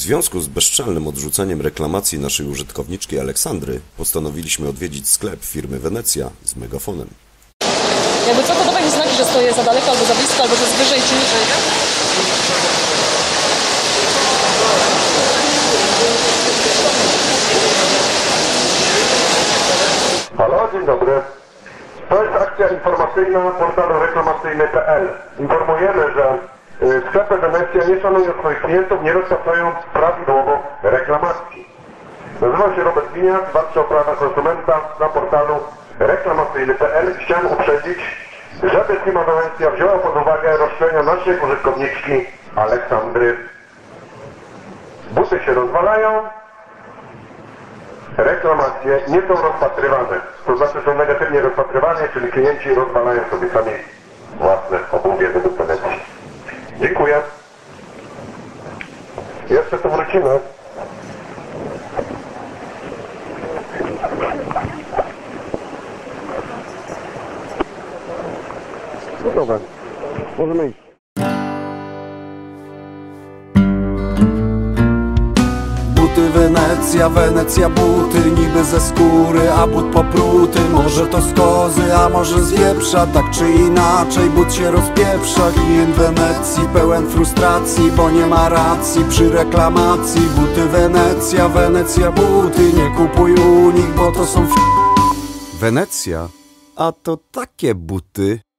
związku z bezczelnym odrzuceniem reklamacji naszej użytkowniczki Aleksandry postanowiliśmy odwiedzić sklep firmy Wenecja z megafonem. Jakby co, to dawaj mi znaki, że stoję za daleko, albo za blisko, albo że jest wyżej czy niżej. Halo, dzień dobry. To jest akcja informacyjna portalu reklamacyjny.pl. Informujemy, że sklepy Wenecja nie szanują swoich klientów, nie rozpatrując prawidłowo reklamacji. Nazywam się Robert Winiak, walczę o prawa konsumenta na portalu reklamacyjny.pl. Chciałem uprzedzić, żeby firma Wenecja wzięła pod uwagę roszczenia naszej użytkowniczki Aleksandry. Buty się rozwalają, reklamacje nie są rozpatrywane. To znaczy są negatywnie rozpatrywane, czyli klienci rozwalają sobie sami własne obuwie według Wenecji. Dziękuję. Jeszcze tu wrócimy. No dobra, możemy iść. Buty Wenecja, Wenecja buty, niby ze skóry, a but popruty. Może to z kozy, a może z wieprza, tak czy inaczej but się rozpieprza. Klient Wenecji pełen frustracji, bo nie ma racji przy reklamacji. Buty Wenecja, Wenecja buty, nie kupuj u nich, bo to są Wenecja, a to takie buty.